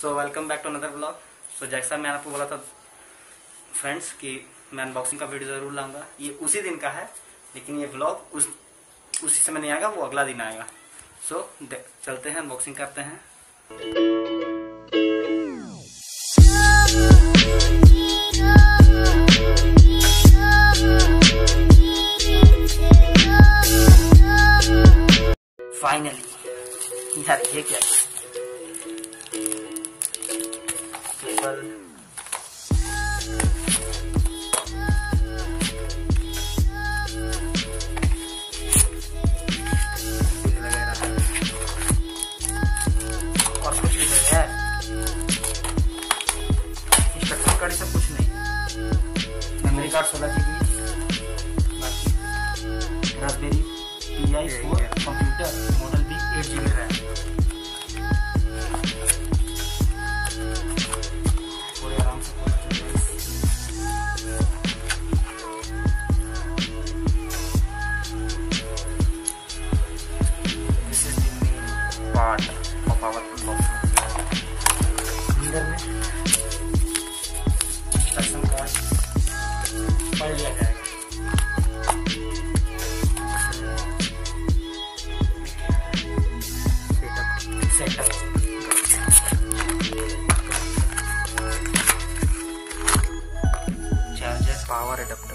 So welcome back to another blog. So जैसा मैं आपको बोला था फ्रेंड्स कि मैं अनबॉक्सिंग का वीडियो ज़रूर लाऊंगा। ये उसी दिन का है, लेकिन ये ब्लॉग उसी समय नहीं आएगा, वो अगला दिन आएगा। सो चलते हैं, अनबॉक्सिंग करते हैं। फाइनली यार ये क्या केबल, और कुछ भी नहीं है, इंस्ट्रक्शन कार्ड सब कुछ नहीं। मेमोरी कार्ड 16 GB, बाकी रास्पबेरी PI 4 कंप्यूटर मॉडल भी 8 GB है। पूरे आराम से this is the main part of our box. अंदर में इंस्ट्रक्शन कार्ड पढ़ लिया जाएगा। Charger, power adapter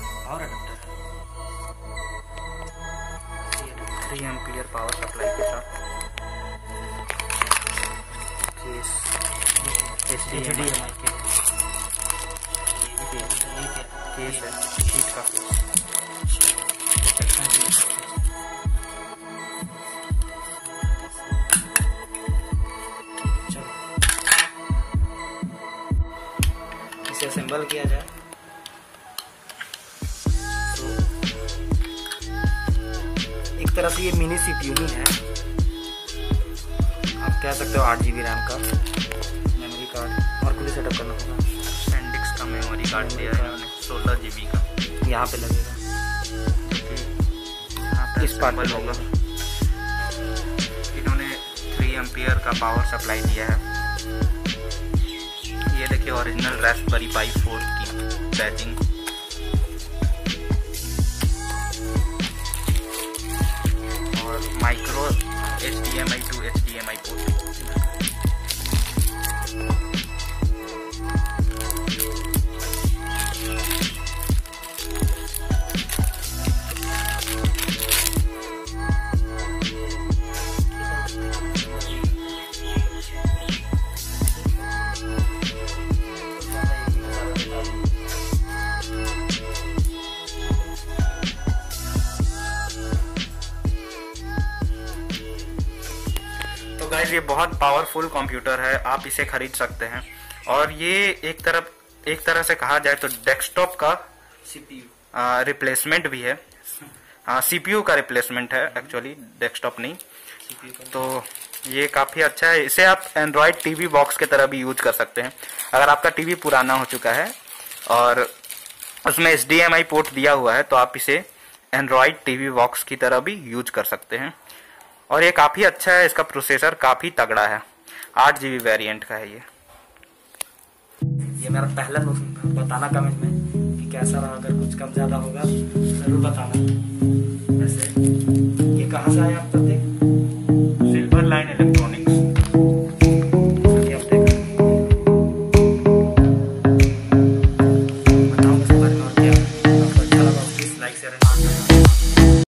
3 ampere power supply के साथ केस, HDMI केस है, शीट का इसे असेंबल किया जाए। तो एक तरह से ये मिनी CPU ही है, आप कह सकते हो। 8 GB रैम का मेमोरी कार्ड, और कुछ सेटअप करना होगा। सैंडिस्क का मेमोरी कार्ड दिया है इन्होंने 16 GB का, यहाँ पे लगेगा, इस पार्ट में होगा। इन्होंने 3 एम्पीयर का पावर सप्लाई दिया है। ये देखिए ओरिजिनल रास्पबेरी पाई 4 की बैजिंग। और micro HDMI to HDMI port. तो गाइस ये बहुत पावरफुल कंप्यूटर है, आप इसे खरीद सकते हैं। और ये एक तरह से कहा जाए तो डेस्कटॉप का CPU रिप्लेसमेंट भी है। हाँ, CPU का रिप्लेसमेंट है एक्चुअली, डेस्कटॉप नहीं। तो ये काफी अच्छा है। इसे आप एंड्रॉयड टीवी बॉक्स की तरह भी यूज कर सकते हैं। अगर आपका टीवी पुराना हो चुका है और उसमें HDMI पोर्ट दिया हुआ है, तो आप इसे एंड्रॉयड टीवी बॉक्स की तरह भी यूज कर सकते हैं। और ये काफी अच्छा है, इसका प्रोसेसर काफी तगड़ा है। 8 GB वेरिएंट का है ये मेरा पहला नुस्खा। बताना कमेंट में कि कैसा रहा, अगर कुछ कम ज्यादा होगा जरूर बताना। वैसे ये कहाँ से आया आप पता? Silverline Electronics. बताओ इसके बारे में और क्या आपको अच्छा लगा, प्लीज लाइक शेयर एंड